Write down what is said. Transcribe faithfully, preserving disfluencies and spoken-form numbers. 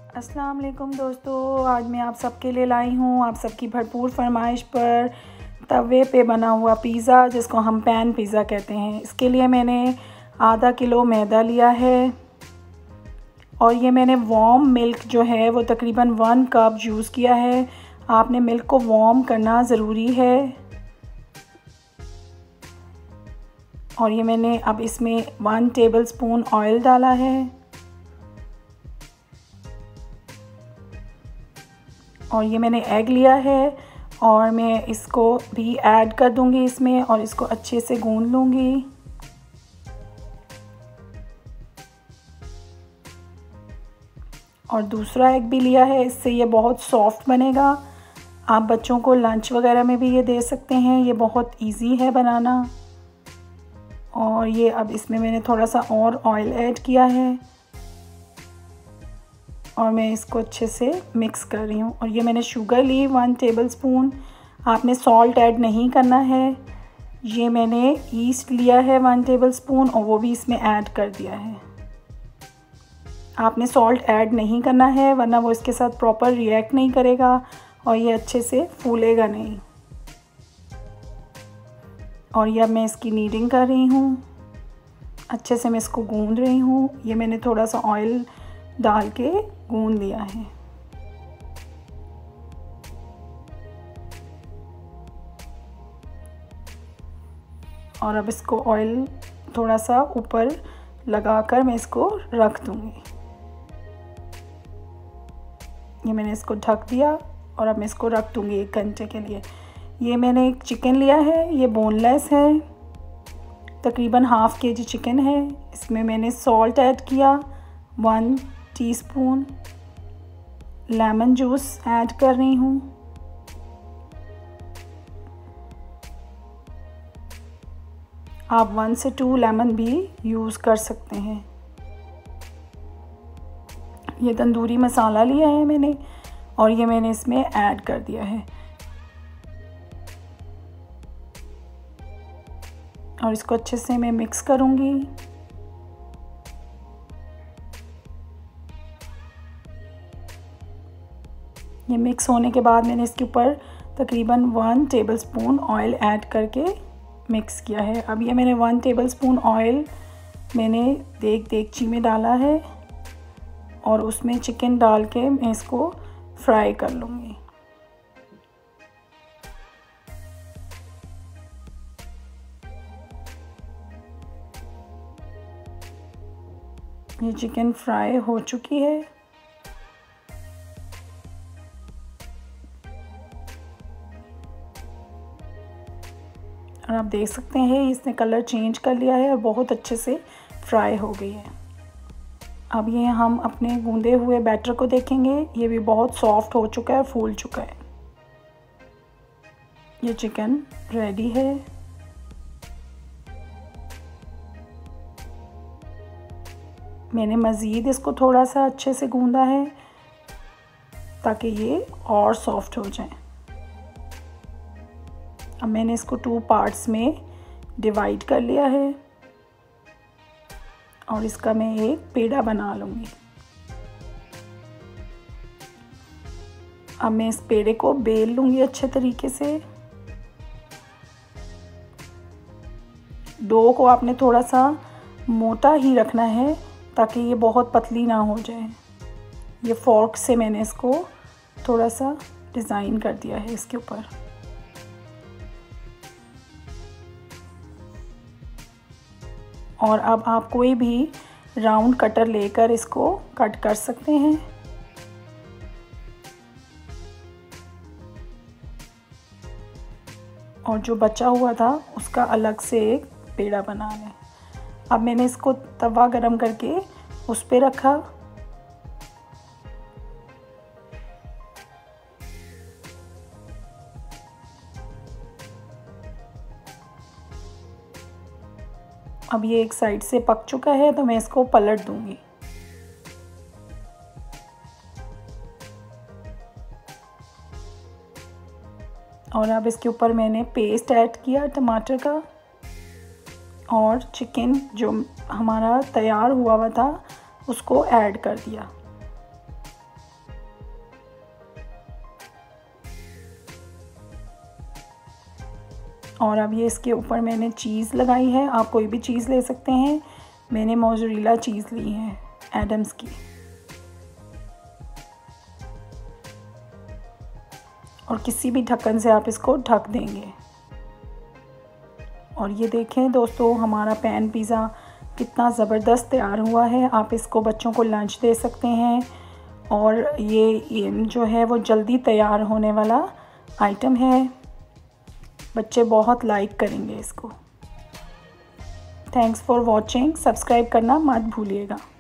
अस्सलाम वालेकुम दोस्तों, आज मैं आप सबके लिए लाई हूँ आप सबकी भरपूर फरमाइश पर तवे पे बना हुआ पिज़्ज़ा, जिसको हम पैन पिज़्ज़ा कहते हैं। इसके लिए मैंने आधा किलो मैदा लिया है और ये मैंने वार्म मिल्क जो है वो तकरीबन वन कप यूज़ किया है। आपने मिल्क को वार्म करना ज़रूरी है। और ये मैंने अब इसमें वन टेबलस्पून ऑयल डाला है और ये मैंने एग लिया है और मैं इसको भी ऐड कर दूंगी इसमें और इसको अच्छे से गूंद लूँगी। और दूसरा एग भी लिया है, इससे ये बहुत सॉफ्ट बनेगा। आप बच्चों को लंच वगैरह में भी ये दे सकते हैं, ये बहुत इजी है बनाना। और ये अब इसमें मैंने थोड़ा सा और ऑयल ऐड किया है और मैं इसको अच्छे से मिक्स कर रही हूँ। और ये मैंने शुगर ली वन टेबलस्पून। आपने सॉल्ट ऐड नहीं करना है। ये मैंने ईस्ट लिया है वन टेबलस्पून और वो भी इसमें ऐड कर दिया है। आपने सॉल्ट ऐड नहीं करना है वरना वो इसके साथ प्रॉपर रिएक्ट नहीं करेगा और ये अच्छे से फूलेगा नहीं। और ये अब मैं इसकी नीडिंग कर रही हूँ, अच्छे से मैं इसको गूंद रही हूँ। ये मैंने थोड़ा सा ऑयल डाल के गूंद लिया है। और अब इसको ऑयल थोड़ा सा ऊपर लगाकर मैं इसको रख दूँगी। ये मैंने इसको ढक दिया और अब मैं इसको रख दूँगी एक घंटे के लिए। ये मैंने एक चिकन लिया है, ये बोनलेस है, तकरीबन हाफ़ के जी चिकन है। इसमें मैंने सॉल्ट ऐड किया, one teaspoon lemon juice add कर रही हूँ। आप वन से टू लेमन भी यूज़ कर सकते हैं। ये तंदूरी मसाला लिया है मैंने और ये मैंने इसमें ऐड कर दिया है और इसको अच्छे से मैं मिक्स करूँगी। ये मिक्स होने के बाद मैंने इसके ऊपर तकरीबन वन टेबलस्पून ऑयल ऐड करके मिक्स किया है। अब ये मैंने वन टेबलस्पून ऑयल मैंने देख देगची में डाला है और उसमें चिकन डाल के मैं इसको फ्राई कर लूँगी। ये चिकन फ्राई हो चुकी है। और आप देख सकते हैं इसने कलर चेंज कर लिया है और बहुत अच्छे से फ्राई हो गई है। अब ये हम अपने गूंदे हुए बैटर को देखेंगे, ये भी बहुत सॉफ्ट हो चुका है और फूल चुका है। ये चिकन रेडी है। मैंने मज़ीद इसको थोड़ा सा अच्छे से गूंदा है ताकि ये और सॉफ्ट हो जाए। अब मैंने इसको टू पार्ट्स में डिवाइड कर लिया है और इसका मैं एक पेड़ा बना लूँगी। अब मैं इस पेड़े को बेल लूँगी अच्छे तरीके से। डो को आपने थोड़ा सा मोटा ही रखना है ताकि ये बहुत पतली ना हो जाए। ये फोर्क से मैंने इसको थोड़ा सा डिज़ाइन कर दिया है इसके ऊपर। और अब आप कोई भी राउंड कटर लेकर इसको कट कर सकते हैं। और जो बचा हुआ था उसका अलग से एक पेड़ा बना लें। अब मैंने इसको तवा गरम करके उस पे रखा। अब ये एक साइड से पक चुका है तो मैं इसको पलट दूंगी। और अब इसके ऊपर मैंने पेस्ट ऐड किया टमाटर का और चिकन जो हमारा तैयार हुआ हुआ था उसको ऐड कर दिया। और अब ये इसके ऊपर मैंने चीज़ लगाई है। आप कोई भी चीज़ ले सकते हैं। मैंने मोज़रेला चीज़ ली है एडम्स की। और किसी भी ढक्कन से आप इसको ढक देंगे। और ये देखें दोस्तों, हमारा पैन पिज़्ज़ा कितना ज़बरदस्त तैयार हुआ है। आप इसको बच्चों को लंच दे सकते हैं और ये, ये जो है वो जल्दी तैयार होने वाला आइटम है। बच्चे बहुत लाइक करेंगे इसको। Thanks for watching. सब्सक्राइब करना मत भूलिएगा।